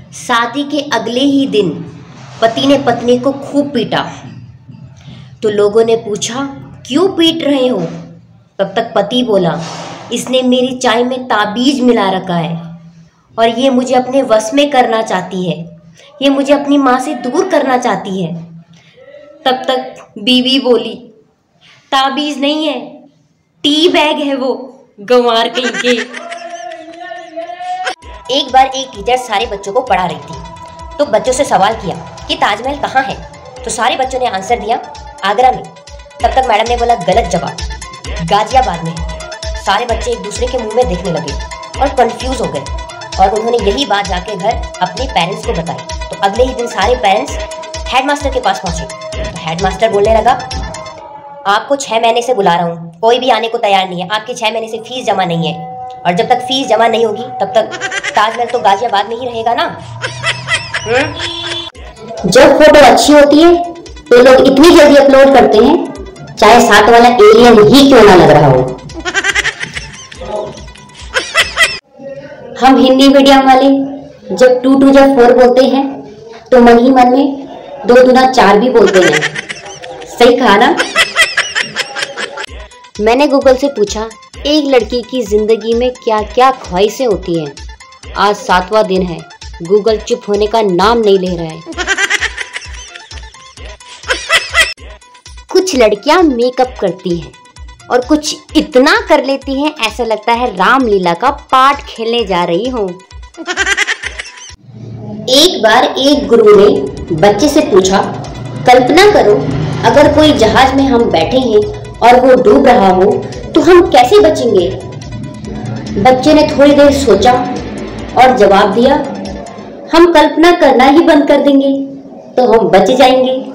शादी के अगले ही दिन पति ने पत्नी को खूब पीटा। तो लोगों ने पूछा, क्यों पीट रहे हो? तब तक पति बोला, इसने मेरी चाय में ताबीज मिला रखा है और ये मुझे अपने वश में करना चाहती है, ये मुझे अपनी माँ से दूर करना चाहती है। तब तक बीवी बोली, ताबीज नहीं है, टी बैग है वो, गंवार कहीं के। एक बार एक टीचर सारे बच्चों को पढ़ा रही थी, तो बच्चों से सवाल किया कि ताजमहल कहाँ है? तो सारे बच्चों ने आंसर दिया, आगरा में। तब तक मैडम ने बोला, गलत जवाब, गाजियाबाद में है। सारे बच्चे एक दूसरे के मुंह में देखने लगे और कंफ्यूज हो गए और उन्होंने यही बात जाके घर अपने पेरेंट्स को बताई। तो अगले ही दिन सारे पेरेंट्स हेडमास्टर के पास पहुंचे। तो हेडमास्टर बोलने लगा, आपको 6 महीने से बुला रहा हूँ, कोई भी आने को तैयार नहीं है, आपकी 6 महीने से फीस जमा नहीं है और जब तक फीस जमा नहीं होगी तब तक ताजमहल तो गाजियाबाद में ही रहेगा ना। जब फोटो अच्छी होती है तो लोग इतनी जल्दी अपलोड करते हैं, चाहे साथ वाला एलियन ही क्यों ना लग रहा हो। हम हिंदी मीडियम वाले जब 2 2 जब 4 बोलते हैं तो मन ही मन में 2 दूना 4 भी बोलते हैं। सही कहा ना? मैंने गूगल से पूछा, एक लड़की की जिंदगी में क्या क्या ख्वाहिशें होती हैं? आज 7वां दिन है, गूगल चुप होने का नाम नहीं ले रहा है। कुछ लड़कियां मेकअप करती हैं और कुछ इतना कर लेती हैं ऐसा लगता है रामलीला का पाठ खेलने जा रही हूँ। एक बार एक गुरु ने बच्चे से पूछा, कल्पना करो अगर कोई जहाज में हम बैठे हैं और वो डूब रहा हो तो हम कैसे बचेंगे? बच्चे ने थोड़ी देर सोचा और जवाब दिया, हम कल्पना करना ही बंद कर देंगे तो हम बच जाएंगे।